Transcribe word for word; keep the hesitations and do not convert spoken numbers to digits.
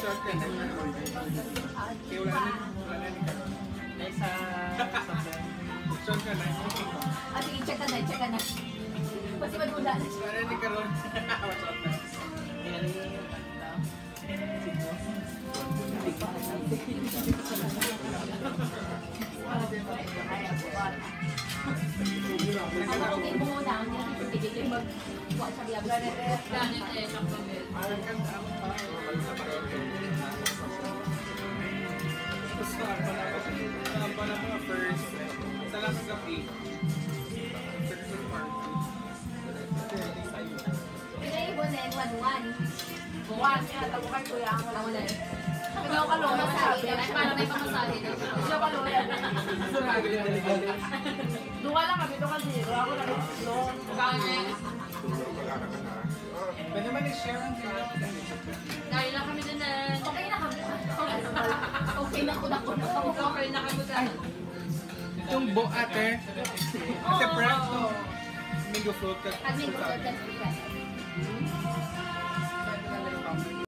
Mag-short ka na. Kaya wala na. Wala na ni Karon. Sa... Mag-short ka na. Ah, sige, check ka na, check ka na. Kasi madula na. Wala na ni Karon. Mag-short na. Ano kung hindi mo muna, hindi ko mag-buwa sa biyag. Ganit eh, chocolate. Gusto ako pala kasi ang pala mga first sa lang sa cake. First party. Pinaibo na yung one-one. Buwan, sinatago kay kuya ang wala wala. Ikaw ka lola sa akin. Ay, parang may pamasahe na. Ikaw ka lola. Doon ka lang kami, doon ka zero. Ako na loan. Kami. Pwede naman i-share ang sila. Dahil lang kami dun na. Okay na kami. Okay na ko na ko na. Okay na kami dun. Itong bo ate. Ate prank to. Mingo float ka. Mingo float ka.